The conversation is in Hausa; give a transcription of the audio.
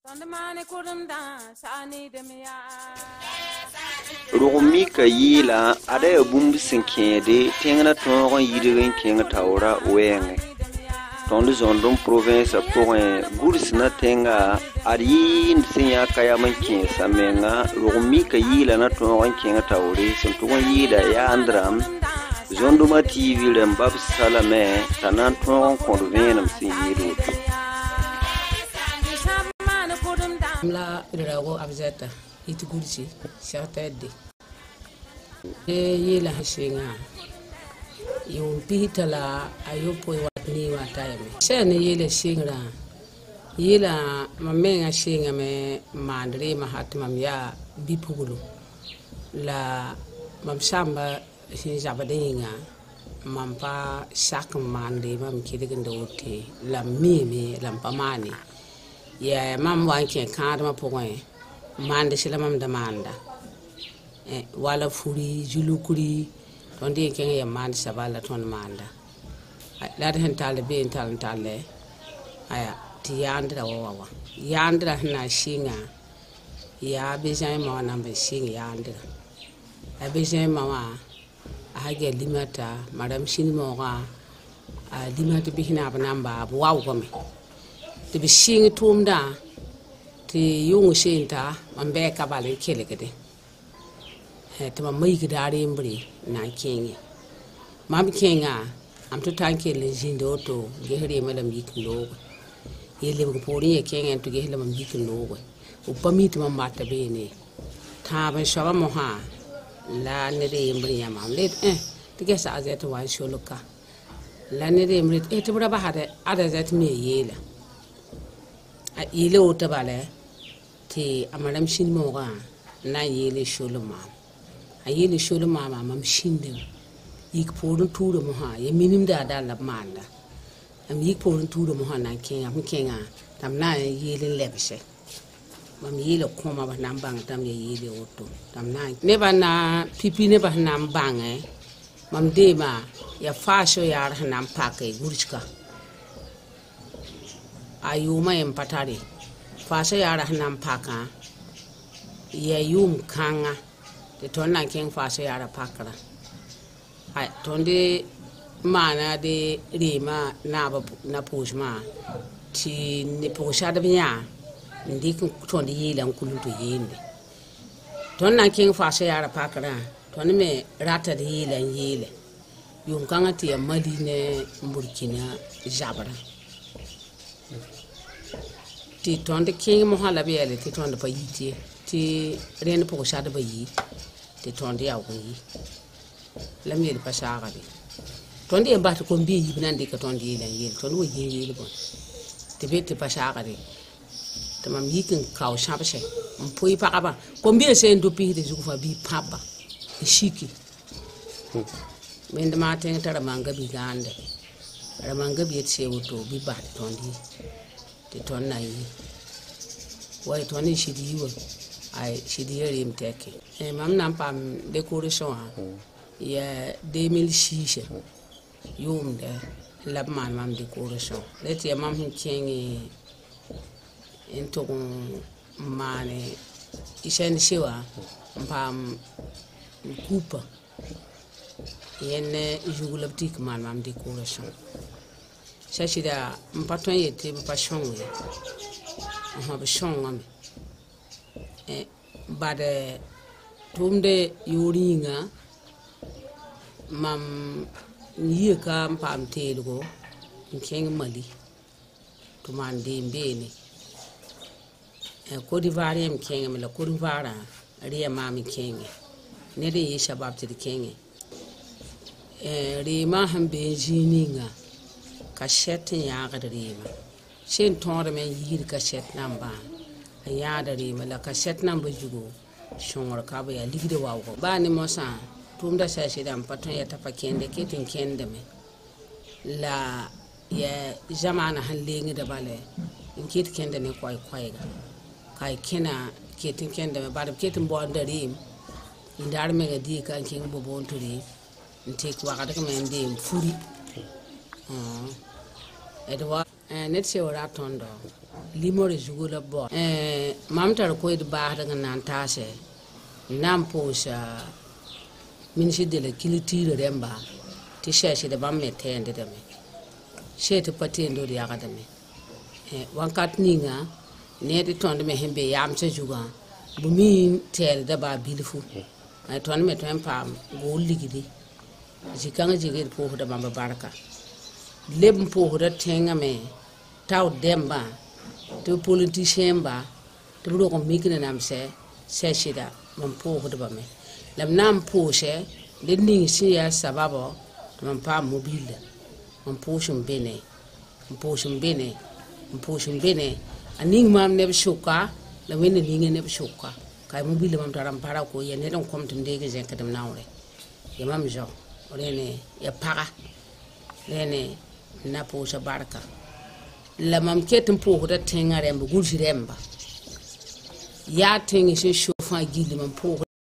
Rugumi ka yila ada ya bumbu sinkede tengna tongon yidirin kenga taura wenge tondi zondon province point gursina tenga ari sinya kaya mankin samenga rugumi ka yila na tongon kenga taure suntugon yida ya andram zonduma tv rembab salame tanan tongon konvenam sin yidu la rago abzeta itu gursi shatade yela hashinga yum pitala ayopo watni watayame sene yela shingra yela mamenga shinga me mandre mahatma ya bipugulu la mamshamba hinjabadinga mampa sak mande mam kidigendote la mimi lampamani ya mam wanke kadma pokoy mande sila mam demanda wala furi julukuri ton de ken ya mande sabala ton manda la den tale be tale aya ti yandra wawa yandra na shinga ya bejan ma na be shinga yandra a bejan ma hage limata madam shin mo ga limata bihina banamba waw gome te bi shinga tumda ti yungu shinta mambe kabale kelegede te mamai gidare mbri na kenye mam kenga am to tanke le jindo to gehre malam yiklo yele ko pori e kenga to gehre mam yiklo upamit mamata bene ta ba shaba mo ha la ne de mbri ya mam le te gesa azet wa sholoka la ne de mbri te bura ba hade ada zet me yela yele o tabale te amaram shin mo ga na yele sholoma ayele sholoma mam shinde yik porun turo mo ha ye minim da la manda am yik porun turo mo ha na kenga tam na yele lebse mam yele koma ba nam bang tam ye yele oto tam na ne ba na pipi ne ba nam bang mam de ma ya fasho yar nam pake gurchka ayuma empatari fasho yar nam paka ya yum kanga te tonna ken fasho yar pakara ai tonde mana de rima na pujma ti ne pusha da binya ndi tonde yilan kulun to yende tonna ken fasho yar pakara tonne me rata de yilan yile yum kanga ti mali ne burkina jabara ti tonde king mo hala bele ti tonde pa yiti ti ren po shada ba yi ti tonde ya yi la mi pa shaga bi tonde e bat ko mbi yi nan de ka tonde yi lan yi tonde wo yi bon ti be ti pa shaga de tamam yikin kaw shabshe mpoi pa ba ko mbi se ndo pi de ju fa bi papa shiki men ma ten tara manga bi gande ramanga bi se woto bi ba tonde te tonna yi way tonni shidi wo ay shidi yeri mteke mam nam pam decoration ya 2006 yum de labman mam decoration let ya mam kengi into mane isen shiwa pam coupe yenne jugulaptik man mam decoration shashida mpaton yete passion ha be shongam bade tumde yoringa mam yeka pam telgo keng mali to mande mbene ko divari em keng me la ko divara riya mami keng ne de yi shabab ti keng ri ma ham be jininga kashet ya gadrima shin tonre men yir kashet namba ya darima la kashet namba jugo shongor ka ba ya ligde wawo ba ni mosa tumda sa shi dam paton ya tapakende ketin kende me la ya jamana hallengi da bale in ket kende ne koy ga kai kena ketin kende me ba ketin bo ndarim indar me ga di kan kin bo bon turi ntek waga da men dem furi edwa net se ora tondo limore jugula bo mam tar ko de ba daga nan tase nam posha minisi de la kiliti de remba ti sheshi de bam metende de me shete patendo de yaga de me wankat ninga ne de tonde me hembe yam se juga bumi tere da ba bilfu ay ton me ton pam go ligidi jikanga jige po da bamba baraka leb po da tenga me taw demba to politicien ba to bro ko mikina nam se shida mam po da ba me lam nam po she le ning si ya sababo to mam pam mobile mam po shum bene aning mam ne shuka la wene ninge ne shuka kay mobile mam taram para ko yene don kom tum dege jen kadam nawre ya mam jo orene ya para lene na po sha barka la mam ketum po da tengare mbu gulji remba ya tengi se shofa gili mam po